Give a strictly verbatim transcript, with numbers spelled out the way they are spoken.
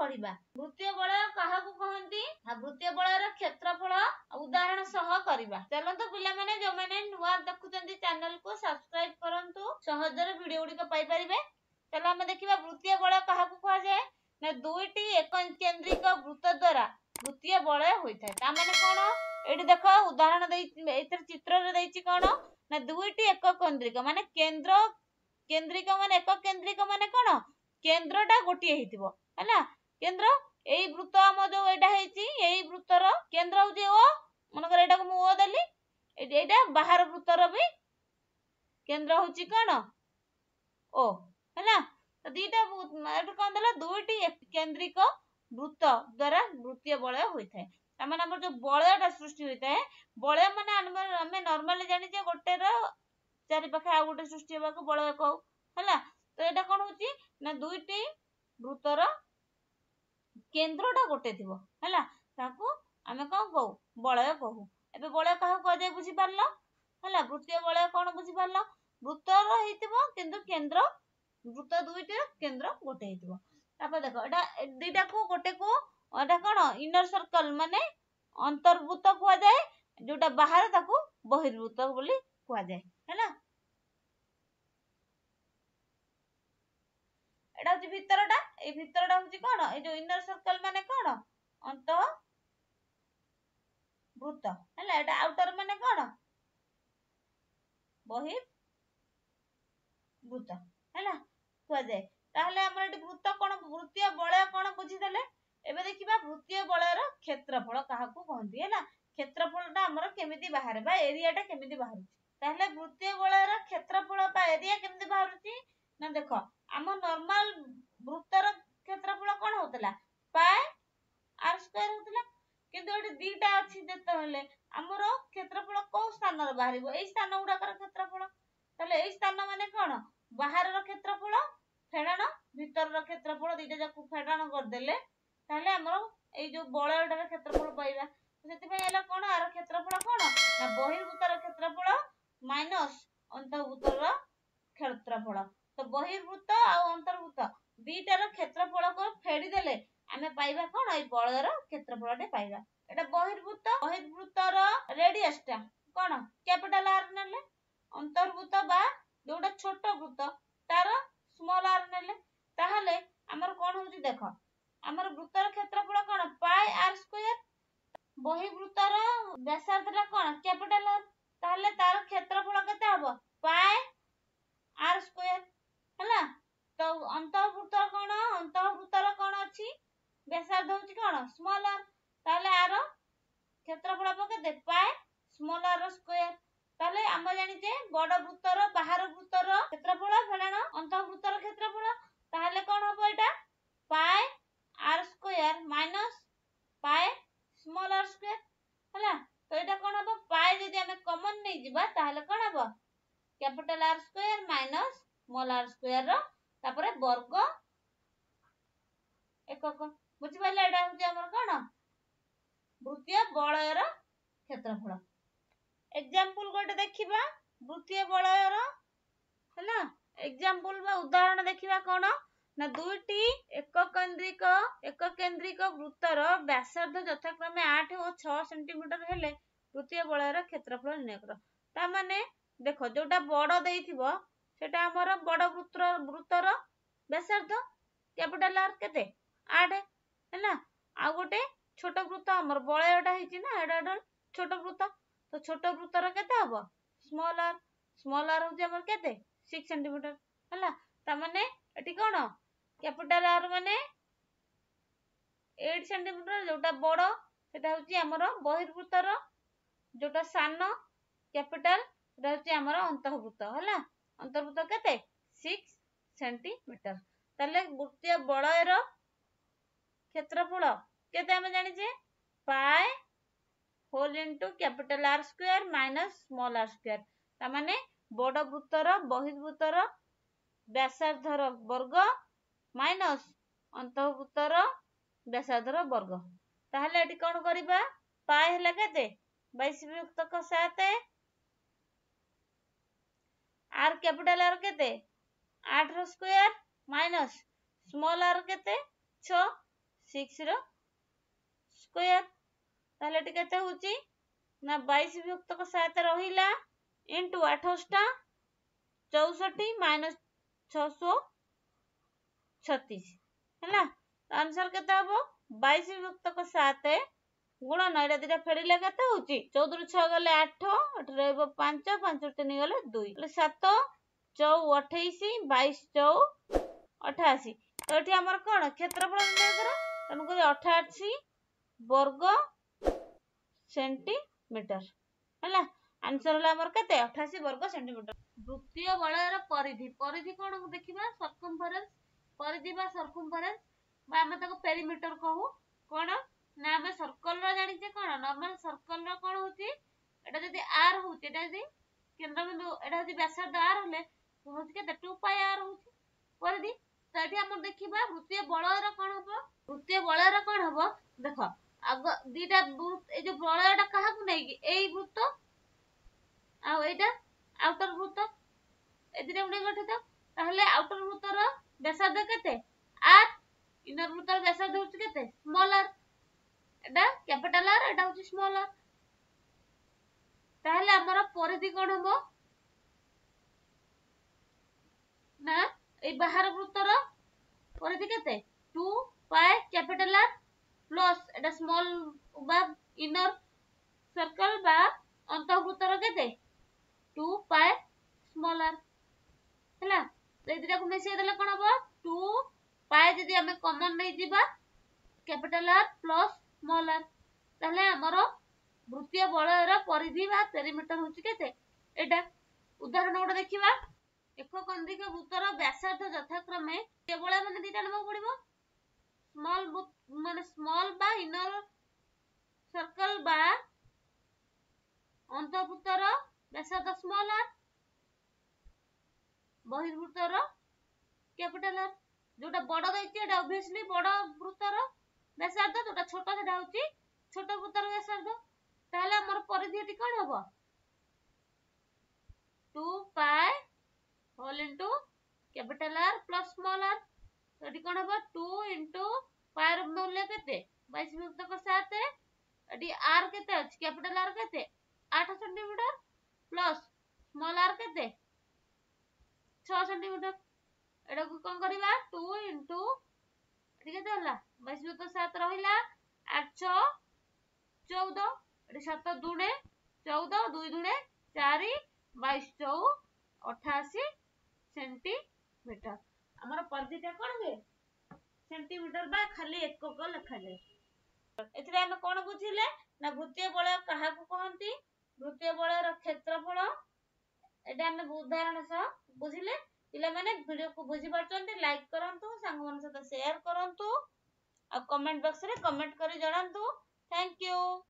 पढ़िबा। वृत्तीय बलय काहाकू कहंती आ वृत्तीय बलयर क्षेत्रफल उदाहरण सह करिबा। चलंतु पिला माने जो माने नुआ देखुचंती चैनल को सब्सक्राइब करंतु सहजरे वीडियो गुडी को पाई परिबे। चलो हम देखिबा वृत्तीय बलय काहाकू कहा जाए ना दुईटी एक केंद्रिक वृत्त द्वारा वृत्तीय बलय होइथाय। ता माने कोन एठी देखो उदाहरण देई एतर चित्र रे देइछि कोन ना दुईटी एक केंद्रिक माने केंद्र केंद्रिक माने एक केंद्रिक माने कोन केंद्रटा गोटिए हेतिबो हैला। केंद्र एई वृत्त हम जो एटा हेछि एई वृत्तर केंद्र होछि ओ मन कर एटा को मु ओ देली एटा बाहर वृत्तर भी केंद्र होछि कोन ओ हैला। तो दीटा एटा कोन देला दुईटी केंद्रिक वृत्त द्वारा वृत्तीय बलय होइथाय। ता माने हमर जो बलयटा सृष्टि होइथाय बलय माने हम नॉर्मली जानि जे गोटे रो चारि पाखे आ गोटे सृष्टि हेबा को बलय कहू हैला। तो एटा कोन होछि ना दुईटी वृत्तर केंद्रटा गोटे थिबो हैला ताकू हमें कोन कहू बलय कहू। एबे बलय काहा कह जाय बुझी पारलो हैला। वृत्तीय बलय कोन बुझी पारलो वृत्तर हेतिबो किंतु केंद्र वृत्त दुईटी केंद्र गोटे हेतिबो। तापर देखो एटा दुईटा को गोटे को एटा कोन इनर सर्कल माने अंतर्वृत्त कहा जाय जोटा बाहर ताकू बहिर्वृत्त बोली कहा जाय हैला। एटा होची भितरटा ए भितरटा होची कोन ए जो इनर सर्कल माने कोन अंत वृत्त हैला। एटा आउटर माने कोन बहिर वृत्त हैला कहा जाय। ताहले हमर एटी वृत्त कोन वृत्तीय बलय कोन बुझी देले। एबे देखिबा वृत्तीय बलयर क्षेत्रफल काहाकू कहंती हैला। क्षेत्रफलटा हमर केमिति बाहर बा एरियाटा केमिति बाहर। ताहले वृत्तीय बलयर क्षेत्रफल बा एरिया केमिति बाहरुची ना देखो हम नॉर्मल वृत्तर क्षेत्रफल कोन होतला पाई आर स्क्वायर होतला किंतु एटी दीटा अछि जेते हले हमर क्षेत्रफल को स्थान रे बाहरिबो एई स्थान उडाकर क्षेत्रफल। ताहले एई स्थान माने कोन बाहर रो क्षेत्रफल फेडाण भीतर रो क्षेत्रफल दीटा जाकू फेडाण कर देले ताहले हमर एई जो बलयटार क्षेत्रफल पाइबा। सेति पय एला कोन आर क्षेत्रफल कोन ना बहिर्भूतर क्षेत्रफल माइनस अंतर्भूतर क्षेत्रफल। तो बहिर्भूत आ अंतर्भूत दीटार क्षेत्रफल को फेडी देले आमे पाइबा कोन एई बलयर क्षेत्रफलटे पाइबा। एटा बहिर्भूत बहिर्भूतर रेडियसटा कोन कैपिटल आर नेले अंतर्भूत बा जोटा छोट वृत्त तार स्मॉल आर नेले ताहले हमर कोन होची देखो हमर वृत्तर क्षेत्रफल कोन पाई आर स्क्वायर बहिर्भूतर व्यासार्धटा कोन कैपिटल आर ताहले तार क्षेत्रफल केते हबो पाई आर स्क्वायर हैला। तो अंतर्भूतर कोन अंतर्भूतर कोन अछि व्यासार्ध होची कोन स्मॉल आर ताहले आर क्षेत्रफल केते पाई स्मॉल आर स्क्वायर। ताहले हम जानि जे बड़ वृत्तर बाहर वृत्तर क्षेत्रफल फेडाण अंतर्वृत्तर क्षेत्रफल ताहले कोन हबो एटा pi R square minus pi small r square हैला। तो एटा कोन हबो पाई जदि हमें कॉमन नै जिबा ताहले कोन हबो capital R square minus small r square रो तापरे वर्ग एकक बुझि पाइले। एटा होची हमर कोन वृत्तीय बलयर क्षेत्रफल। एग्जांपल गोटे देखिबा वृत्तीय बलयर हैला। एग्जांपल बा उदाहरण देखिबा कोन ना दुईटी एक केंद्रिक एक केंद्रिक वृत्तर व्यासार्ध यथाक्रमे आठ और छह सेंटीमीटर हेले वृत्तीय बलयर क्षेत्रफल निर्णय करो। ता माने देखो जोटा बड़ देइथिबो सेटा हमर बड़ वृत्तर वृत्तर व्यासार्ध कैपिटल आर केते आठ हैला। आ गोटे छोट वृत्त हमर बलयटा हेछि ना एडा छोट वृत्त तो छोट वृत्तर केते हबो स्मॉल आर स्मॉल आर होछि हमर केते छह सेंटीमीटर हैला। ता माने एठी कोन कैपिटल आर माने आठ सेंटीमीटर जोटा बड़ सेटा होछि हमर बहिर्वृत्तर जोटा सानो कैपिटल सेटा होछि हमर अंतर्वृत्त हैला। अंतर्वृत्त केते छह सेंटीमीटर। ताले वृत्तीय बलयर क्षेत्रफल केते हम जानि जे pi whole into capital R square minus small r square. ता माने बड़ वृत्तर बहिर्वृत्तर व्यासार्धर वर्ग माइनस अंतर्वृत्तर व्यासार्धर वर्ग। ताहले एटी कोन करिबा पाई हला केते बाईस विभक्त सात आर कैपिटल आर केते आठ रो स्क्वायर माइनस स्मॉल आर केते छह सिक्स रो स्क्वायर ताहले एटी केते होची ना बाईस विभक्त सात रहिला इंटू अठाईस चौसठ माइनस छह सौ छत्तीस है आंसर केते हबो बाईस विभक्त सात गुणन एटा दिटा फेरिले केते होची चौदह रु छह गले आठ एटा रहबो पाँच पाँच रु तीन गले दो सात चौ अट्ठाईस बाईस चौ अठासी तो एठी हमर कोन क्षेत्रफल निर्णय करो तनु को अठासी वर्ग सेंटीमीटर हैला आंसर होला हमर केते अठासी वर्ग सेंटीमीटर वृत्तीय वलयर परिधि परिधि कोन देखिबा सर्कमफरेंस परिधि बा सर्कमफरेंस बा हम ताको पेरीमीटर कहू कोन ना हम सर्कल रो जानि जे कोन नॉर्मल सर्कल रो कोन होची एटा जदी r होची एटा जदी केंद्र बिंदु एटा जदी व्यासार्ध r होले होची केते टू पाई r होची परिधि तो एठी हम देखिबा वृत्तीय वलयर कोन हबो वृत्तीय वलयर कोन हबो देखो आग दीटा ए जो वलयटा काहा को नै एई वृत्त आ एटा आउटर वृत्त ए दीटा उडे गठित ताहले आउटर वृत्त रो व्यासार्ध केते r इनर वृत्त रो व्यासार्ध होची केते स्मॉल r एटा कैपिटल R एटा होची स्मॉल r ताहले हमर परिधि कोन हबो ना ए बाहर वृत्त रो परिधि केते two pi capital R plus एटा स्मॉल बा इनर सर्कल बा अंतःवृत्त रो केते टू पाई स्मॉल r हैला तो एदिरा को मिसे देले कोन हबो टू पाई जदी हमें कॉमन नै जिबा capital R plus small r ताले हमरो वृत्तीय वलयर परिधि बा पेरीमीटर होची केते एटा उदाहरण गोटे देखिबा एक केंद्रिक वृत्तर व्यासार्ध यथाक्रमे केवल माने दिटा नमो पड़िबो स्मॉल माने स्मॉल बा इनर सर्कल बा अंतःवृत्तर व्यासार्ध स्मॉल r बहिर्वृत्तर कैपिटल R जोटा बड़ दैछि एटा ऑब्वियसली बड़ वृत्तर व्यासार्ध जोटा छोट सेटा होची छोट वृत्तर व्यासार्ध ताहले हमर परिधि एटी कोन हबो two pi whole into capital R plus small r तो एटी कोन हबो टू इनटू पाई रो मूल्य केते बाईस विभक्त सात एटी r केते अछि कैपिटल R केते आठ सेंटीमीटर प्लस स्मॉल r केते छह सेंटीमीटर एटा को कोन करिबा टू इनटू एटी केते होला बाईस विभक्त सात रहिला आठ छह चौदह एटी सात दुने चौदह दो दुने चार बाईस चौ अठासी सेंटीमीटर हमर परिधिटा कोन हे सेंटीमीटर बा खाली एकक लिखा जाय एथिरे हम कोन बुझिले ना वृत्तीय वलय काहा को कहंती वृत्तीय वलयर क्षेत्रफल एटा हम उदाहरण से बुझिले पिला माने वीडियो को बुझि परचंती लाइक करंतु संग मन से शेयर करंतु आ कमेंट बॉक्स रे कमेंट करी जणांतु थैंक यू।